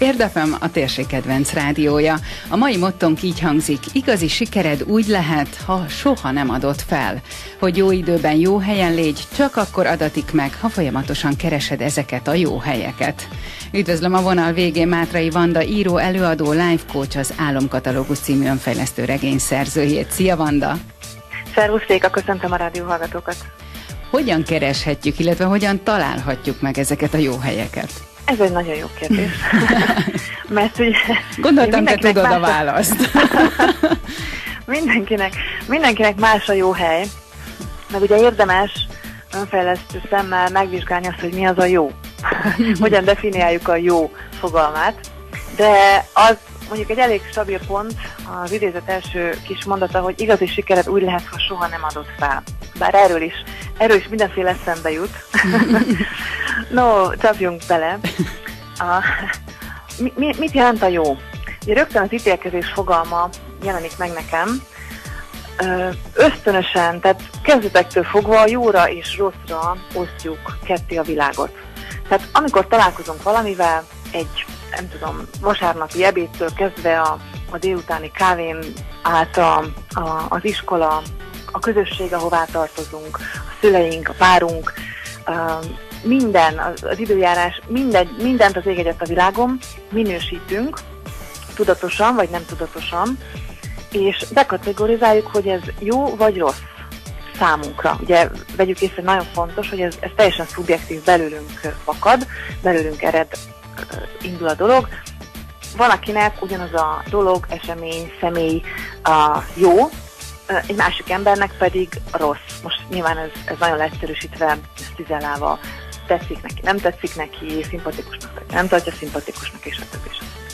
Érdefem a térség kedvenc rádiója. A mai mottónk így hangzik: igazi sikered úgy lehet, ha soha nem adod fel. Hogy jó időben jó helyen légy, csak akkor adatik meg, ha folyamatosan keresed ezeket a jó helyeket. Üdvözlöm a vonal végén Mátrai Vanda, író, előadó, life coach, az Álomkatalógus című önfejlesztő regény szerzőjét. Szia, Vanda! Szervusz, Réka, köszöntöm a rádióhallgatókat! Hogyan kereshetjük, illetve hogyan találhatjuk meg ezeket a jó helyeket? Ez egy nagyon jó kérdés. Mert ugye... Gondoltam, te tudod a választ. mindenkinek más a jó hely, meg ugye érdemes önfejlesztő szemmel megvizsgálni azt, hogy mi az a jó. Hogyan definiáljuk a jó fogalmát. De az mondjuk egy elég stabil pont, az idézet első kis mondata, hogy igazi sikered úgy lehet, ha soha nem adod fel. Bár erről is mindenféle eszembe jut. No, csapjunk bele. Mit jelent a jó? Ugye rögtön az ítélkezés fogalma jelenik meg nekem. Ösztönösen, tehát kezdetektől fogva jóra és rosszra osztjuk ketté a világot. Tehát amikor találkozunk valamivel, egy, nem tudom, vasárnapi ebédtől kezdve a délutáni kávén át az iskola, a közösség, ahová tartozunk, a szüleink, a párunk, minden, az időjárás, mindent az ég egyet a világon minősítünk, tudatosan vagy nem tudatosan, és bekategorizáljuk, hogy ez jó vagy rossz számunkra. Ugye vegyük észre, nagyon fontos, hogy ez teljesen szubjektív, belőlünk fakad, belőlünk ered, indul a dolog. Van, akinek ugyanaz a dolog, esemény, személy jó, egy másik embernek pedig rossz. Most nyilván ez nagyon leegyszerűsítve, cizelálva, tetszik neki, nem tetszik neki, szimpatikusnak vagy nem tartja szimpatikusnak, és a többi.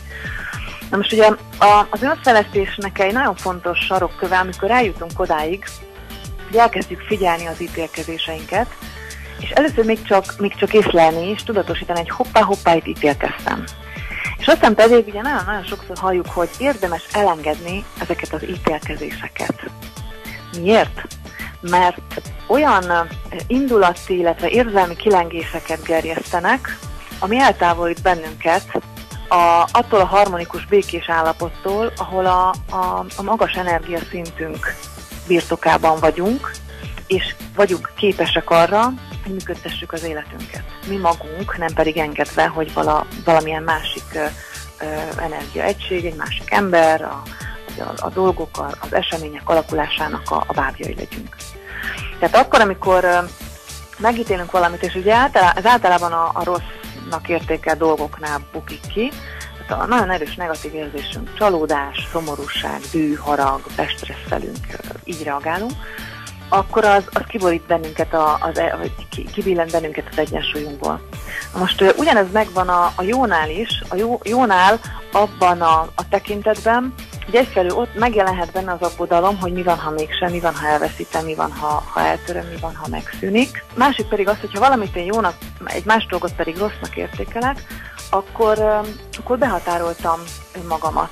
Na most ugye az önfejlesztésnek egy nagyon fontos sarokköve, amikor eljutunk odáig, hogy elkezdjük figyelni az ítélkezéseinket, és először még csak észlelni és tudatosítani, hogy hoppá, itt ítélkeztem. És aztán pedig ugye nagyon sokszor halljuk, hogy érdemes elengedni ezeket az ítélkezéseket. Miért? Mert olyan indulati, illetve érzelmi kilengéseket gerjesztenek, ami eltávolít bennünket attól a harmonikus, békés állapottól, ahol a magas energiaszintünk birtokában vagyunk, és vagyunk képesek arra, hogy működtessük az életünket. Mi magunk, nem pedig engedve, hogy valamilyen másik energiaegység, egy másik ember, a dolgok, az események alakulásának a bábjai legyünk. Tehát akkor, amikor megítélünk valamit, és ugye ez általában a rossznak értékelt dolgoknál bukik ki, tehát a nagyon erős negatív érzésünk, csalódás, szomorúság, düh, harag, bestresszelünk, így reagálunk, akkor az kiborít bennünket, vagy kibillent bennünket az egyensúlyunkból. Most ugyanez megvan a jónál is, a jónál abban a tekintetben, hogy egyfelől ott megjelenhet benne az aggodalom, hogy mi van, ha mégsem, mi van, ha elveszítem, mi van, ha eltöröm, mi van, ha megszűnik. Másik pedig az, hogyha valamit én jónak, egy más dolgot pedig rossznak értékelek, akkor behatároltam önmagamat.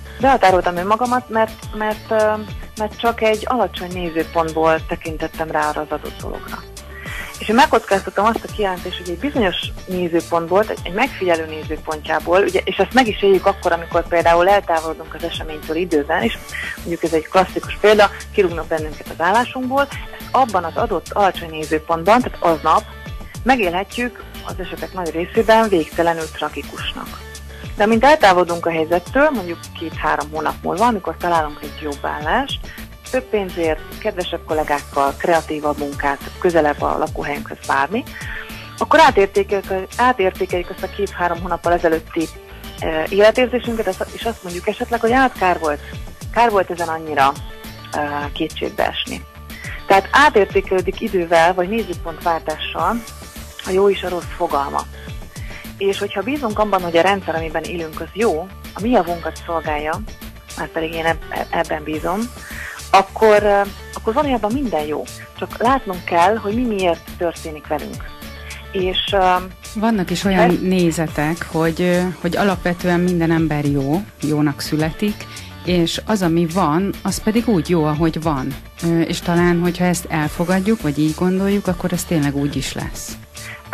Mert csak egy alacsony nézőpontból tekintettem rá arra az adott dologra. És én megkockáztattam azt a kijelentést, hogy egy bizonyos nézőpontból, egy megfigyelő nézőpontjából, ugye, és ezt meg is éljük akkor, amikor például eltávolodunk az eseménytől időben, és mondjuk ez egy klasszikus példa, kirúgnak bennünket az állásunkból, ezt abban az adott alacsony nézőpontban, tehát aznap megélhetjük az esetek nagy részében végtelenül tragikusnak. De amint eltávolodunk a helyzettől, mondjuk 2-3 hónap múlva, amikor találunk egy jobb állást, több pénzért, kedvesebb kollégákkal, kreatívabb munkát, közelebb a lakóhelyünkhöz bármi, akkor átértékeljük ezt a 2-3 hónappal ezelőtti életérzésünket, és azt mondjuk esetleg, hogy kár volt ezen annyira kétségbe esni. Tehát átértékelődik idővel, vagy nézőpontváltással a jó és a rossz fogalma. És hogyha bízunk abban, hogy a rendszer, amiben élünk, az jó, a mi javunkat szolgálja, már pedig én ebben bízom, akkor valójában minden jó. Csak látnunk kell, hogy mi miért történik velünk. És vannak is olyan nézetek, hogy alapvetően minden ember jónak születik, és az, ami van, az pedig úgy jó, ahogy van. És talán, hogyha ezt elfogadjuk, vagy így gondoljuk, akkor ez tényleg úgy is lesz.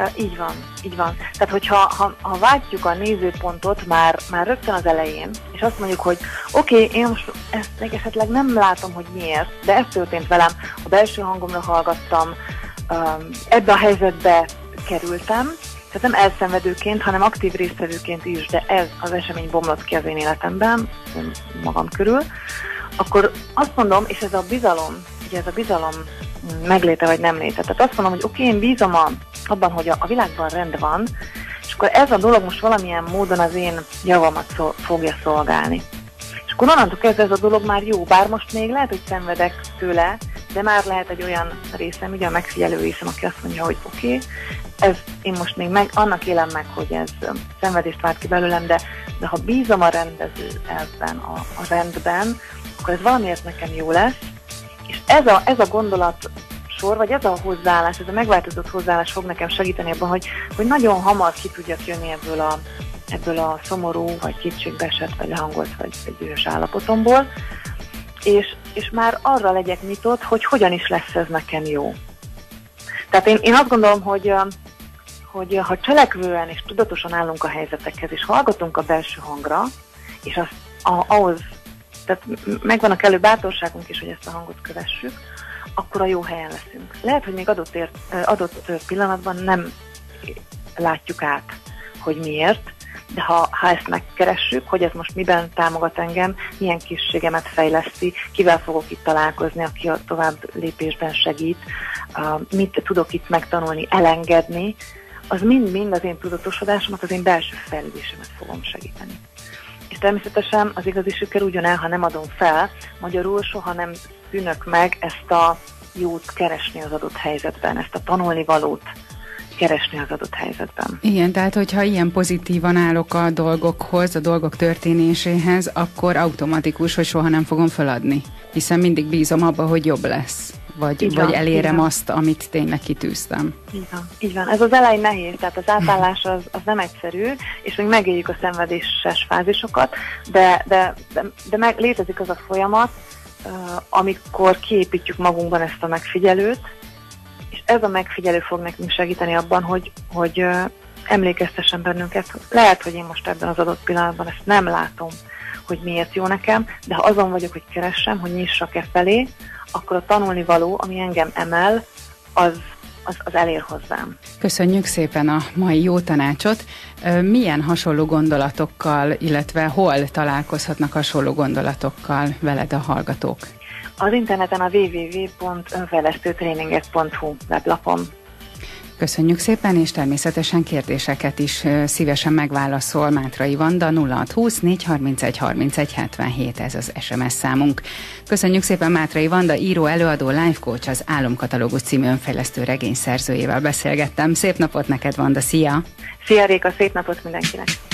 Így van, így van. Tehát, hogyha ha váltjuk a nézőpontot már rögtön az elején, és azt mondjuk, hogy oké, én most ezt még esetleg nem látom, hogy miért, de ez történt velem, a belső hangomra hallgattam, ebbe a helyzetbe kerültem, tehát nem elszenvedőként, hanem aktív résztvevőként is, de ez az esemény bomlott ki az én életemben, magam körül, akkor azt mondom, és ez a bizalom, ugye ez a bizalom megléte vagy nem léte. Tehát azt mondom, hogy oké, én bízom abban, hogy a világban rend van, és akkor ez a dolog most valamilyen módon az én javamat fogja szolgálni. És akkor onnantól kezdve ez a dolog már jó, bár most még lehet, hogy szenvedek tőle, de már lehet egy olyan részem, ugye a megfigyelő részem, aki azt mondja, hogy oké, ez én most még annak élem meg, hogy ez szenvedést vált ki belőlem, de ha bízom a rendező elvben, a rendben, akkor ez valamiért nekem jó lesz, és ez a gondolat sor, vagy ez a hozzáállás, ez a megváltozott hozzáállás fog nekem segíteni abban, hogy nagyon hamar ki tudjak jönni ebből a szomorú, vagy kétségbeesett, vagy lehangolt, vagy dühös állapotomból, és már arra legyek nyitott, hogy hogyan is lesz ez nekem jó. Tehát én azt gondolom, hogy ha cselekvően és tudatosan állunk a helyzetekhez, és hallgatunk a belső hangra, és ahhoz, tehát megvan a kellő bátorságunk is, hogy ezt a hangot kövessük, akkor a jó helyen leszünk. Lehet, hogy még adott pillanatban nem látjuk át, hogy miért, de ha ezt megkeressük, hogy ez most miben támogat engem, milyen készségemet fejleszti, kivel fogok itt találkozni, aki a tovább lépésben segít, mit tudok itt megtanulni, elengedni, az mind-mind az én tudatosodásomat, az én belső fejlődésemet fogom segíteni. És természetesen az igazi siker ugyanel, ha nem adom fel, magyarul soha nem szűnök meg ezt a jót keresni az adott helyzetben, ezt a tanulnivalót keresni az adott helyzetben. Igen, tehát hogyha ilyen pozitívan állok a dolgokhoz, a dolgok történéséhez, akkor automatikus, hogy soha nem fogom feladni. Hiszen mindig bízom abba, hogy jobb lesz. Vagy elérem azt, amit tényleg kitűztem. Így van. Ez az elején nehéz, tehát az átállás az nem egyszerű, és még megéljük a szenvedéses fázisokat, de létezik az a folyamat, amikor kiépítjük magunkban ezt a megfigyelőt, és ez a megfigyelő fog nekünk segíteni abban, hogy emlékeztessen bennünket. Lehet, hogy én most ebben az adott pillanatban ezt nem látom, hogy miért jó nekem, de ha azon vagyok, hogy keressem, hogy nyissak felé, akkor a tanulnivaló, ami engem emel, az elér hozzám. Köszönjük szépen a mai jó tanácsot. Milyen hasonló gondolatokkal, illetve hol találkozhatnak hasonló gondolatokkal veled a hallgatók? Az interneten a www.önfejlesztőtréningek.hu weblapon. Köszönjük szépen, és természetesen kérdéseket is szívesen megválaszol Mátrai Vanda, 0620 431 31 77, ez az SMS számunk. Köszönjük szépen Mátrai Vanda, író, előadó, life coach, az Álomkatalógus című önfejlesztő regény szerzőjével beszélgettem. Szép napot neked, Vanda, szia! Szia Réka, szép napot mindenkinek!